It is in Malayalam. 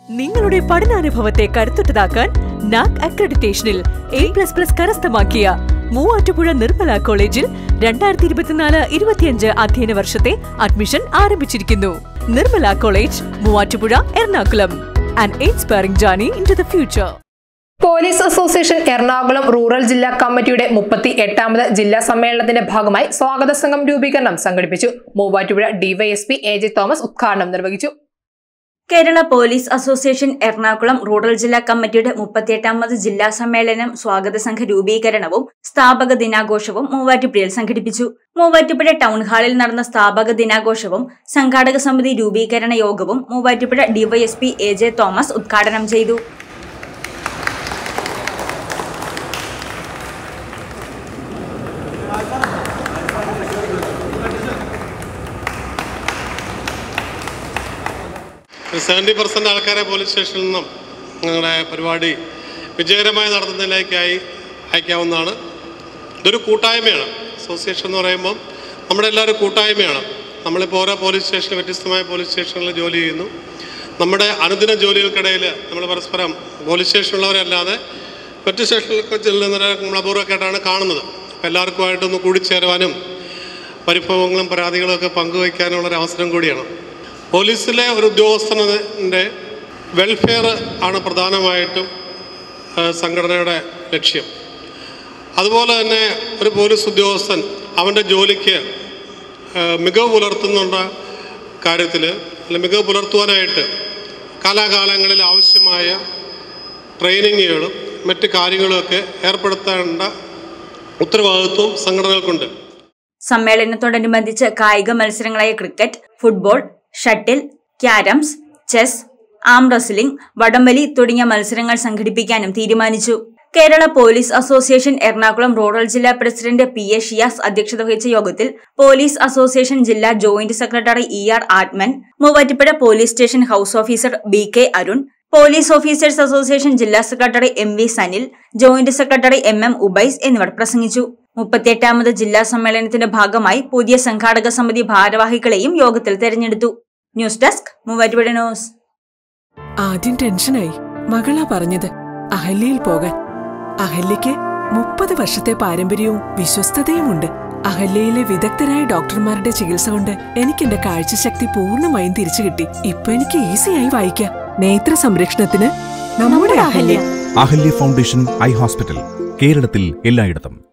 നിങ്ങളുടെ പഠനാനുഭവത്തെ കരുത്തുറ്റതാക്കാൻ നാക് അക്രഡിറ്റേഷനിൽ A++ കരസ്ഥമാക്കിയ മൂവാറ്റുപുഴ നിർമ്മല കോളേജിൽ 2024-25 അധ്യയന വർഷത്തെ അഡ്മിഷൻ ആരംഭിച്ചിരിക്കുന്നു. Nirmala college, Muvattupuzha, Ernakulam. An inspiring journey into the future. Police association Ernakulam rural ജില്ലാ കമ്മിറ്റിയുടെ 38ാമത് ജില്ലാ സമ്മേളനത്തിന്റെ ഭാഗമായി സ്വാഗത സംഘം രൂപീകരണം സംഘടിപ്പിച്ചു. മൂവാറ്റുപുഴ ഡിവൈഎസ്പി AJ തോമസ് ഉദ്ഘാടനം നിർവഹിച്ചു. Kerala police association Ernakulam rural ജില്ലാ കമ്മിറ്റിയുടെ 38ാമത് ജില്ലാ സമ്മേളനം സ്വാഗത സംഘ രൂപീകരണവും സ്ഥാപക ദിനാഘോഷവും മൂവാറ്റുപുഴയിൽ സംഘടിപ്പിച്ചു. മൂവാറ്റുപുഴ ടൗൺ ഹാളിൽ നടന്ന സ്ഥാപക ദിനാഘോഷവും സംഘാടക സമിതി രൂപീകരണ യോഗവും മൂവാറ്റുപുഴ ഡിവൈഎസ്പി AJ തോമസ് ഉദ്ഘാടനം ചെയ്തു. ഒരു 70% ആൾക്കാരെ പോലീസ് സ്റ്റേഷനിൽ നിന്നും ഞങ്ങളുടെ പരിപാടി വിജയകരമായി നടത്തുന്നതിലേക്കായി അയക്കാവുന്നതാണ്. ഇതൊരു കൂട്ടായ്മയാണ്. അസോസിയേഷൻ എന്ന് പറയുമ്പം നമ്മുടെ എല്ലാവരും കൂട്ടായ്മയാണ്. നമ്മളിപ്പോൾ ഓരോ പോലീസ് സ്റ്റേഷനിൽ വ്യത്യസ്തമായ പോലീസ് സ്റ്റേഷനിൽ ജോലി ചെയ്യുന്നു. നമ്മുടെ അനുദിന ജോലികൾക്കിടയിൽ നമ്മൾ പരസ്പരം പോലീസ് സ്റ്റേഷനിലുള്ളവരല്ലാതെ മറ്റ് സ്റ്റേഷനിലൊക്കെ ചെല്ലുന്നവരെ നമ്മൾ അപൂർവമായിട്ടാണ് കാണുന്നത്. അപ്പോൾ എല്ലാവർക്കുമായിട്ടൊന്ന് കൂടിച്ചേരുവാനും പരിഭവങ്ങളും പരാതികളും ഒക്കെ പങ്കുവയ്ക്കാനുള്ളൊരു അവസരം കൂടിയാണ്. പോലീസിലെ ഒരു ഉദ്യോഗസ്ഥൻ്റെ വെൽഫെയർ ആണ് പ്രധാനമായിട്ടും സംഘടനയുടെ ലക്ഷ്യം. അതുപോലെ തന്നെ ഒരു പോലീസ് ഉദ്യോഗസ്ഥൻ അവൻ്റെ ജോലിക്ക് മികവ് പുലർത്തുന്ന കാര്യത്തിൽ അല്ലെങ്കിൽ മികവ് പുലർത്തുവാനായിട്ട് കാലാകാലങ്ങളിൽ ആവശ്യമായ ട്രെയിനിങ്ങുകളും മറ്റ് കാര്യങ്ങളുമൊക്കെ ഏർപ്പെടുത്തേണ്ട ഉത്തരവാദിത്വം സംഘടനകൾക്കുണ്ട്. സമ്മേളനത്തോടനുബന്ധിച്ച് കായിക മത്സരങ്ങളായ cricket, football, shuttle, carroms, chess, arm wrestling, വടംവലി തുടങ്ങിയ മത്സരങ്ങൾ സംഘടിപ്പിക്കാനും തീരുമാനിച്ചു. Kerala police association Ernakulam rural ജില്ലാ പ്രസിഡന്റ് PA ഷിയാസ് അധ്യക്ഷത വഹിച്ച യോഗത്തിൽ പോലീസ് അസോസിയേഷൻ ജില്ലാ joint secretary ER Athman, Muvattupuzha police station house officer BK Arun, police officers association ജില്ലാ secretary MV Sanil, joint secretary MM Ubais എന്നിവർ പ്രസംഗിച്ചു. 38ാമത് ജില്ലാ സമ്മേളനത്തിന്റെ ഭാഗമായി പുതിയ സംഘാടക സമിതി ഭാരവാഹികളെയും യോഗത്തിൽ തെരഞ്ഞെടുത്തു. News desk, Muvattupuzha news. ആദ്യം ടെൻഷനായി. മകളാ പറഞ്ഞത് അഹല്യയിൽ പോകാൻ. അഹല്യയ്ക്ക് 30 വർഷത്തെ പാരമ്പര്യവും വിശ്വസ്തതയുമുണ്ട്. അഹല്യയിലെ വിദഗ്ധരായ ഡോക്ടർമാരുടെ ചികിത്സ കൊണ്ട് എനിക്ക് എന്റെ കാഴ്ചശക്തി പൂർണ്ണമായും തിരിച്ചു കിട്ടി. ഇപ്പൊ എനിക്ക് ഈസിയായി വായിക്കാം. നേത്ര സംരക്ഷണത്തിന് നമ്മുടെ Ahalia. Ahalia foundation eye hospital, കേരളത്തിൽ എല്ലായിടത്തും.